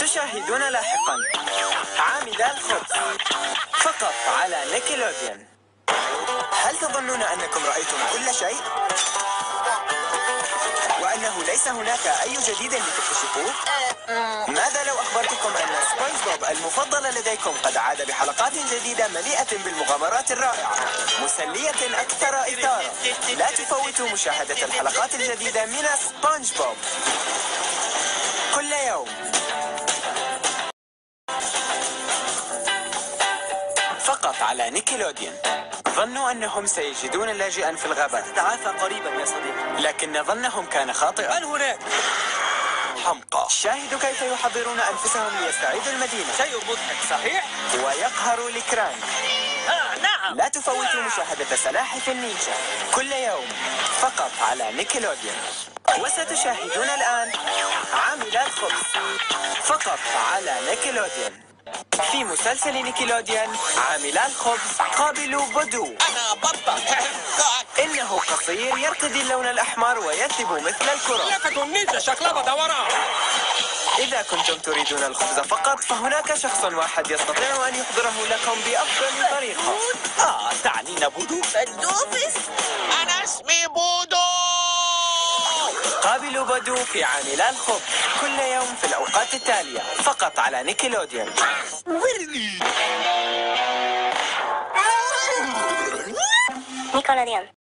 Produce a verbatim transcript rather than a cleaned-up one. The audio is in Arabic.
ستشاهدون لاحقا عاملا الخبز فقط على نيكلوديون. هل تظنون أنكم رأيتم كل شيء؟ وأنه ليس هناك أي جديد لتكتشفوه؟ ماذا لو أخبرتكم أن سبونج بوب المفضل لديكم قد عاد بحلقات جديدة مليئة بالمغامرات الرائعة مسلية أكثر إثارة؟ لا تفوتوا مشاهدة الحلقات الجديدة من سبونج بوب كل يوم فقط على نيكلوديون. ظنوا أنهم سيجدون لاجئا في الغابة. ستتعافى قريبا يا صديقي. لكن ظنهم كان خاطئا. من هناك؟ حمقى. شاهدوا كيف يحضرون أنفسهم ليستعيدوا المدينة. شيء مضحك صحيح؟ ويقهروا الكران. آه نعم. لا تفوتوا مشاهدة سلاحف النينجا كل يوم فقط على نيكلوديون. وستشاهدون الآن عاملا الخبز فقط على نيكلوديون. في مسلسل نيكلوديون عاملا الخبز قابلوا بودو. أنا بطة. إنه قصير يرتدي اللون الأحمر ويثب مثل الكرة. لقد النينجا شكلها دوران. إذا كنتم تريدون الخبز فقط فهناك شخص واحد يستطيع أن يحضره لكم بأفضل طريقة. آه تعنين بودو؟ الدوفس. أنا اسمي بودو. قابلوا بودو في عاملا الخبز كل يوم في الأوقات التالية فقط على نيكلوديون. نيكولوديون.